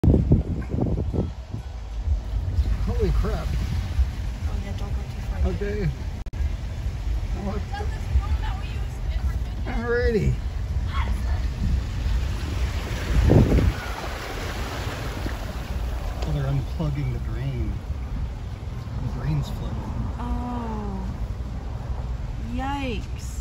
Holy crap. Oh yeah, don't go too far. Okay. Alrighty. Oh, they're unplugging the drain. The drain's flooded. Oh. Yikes.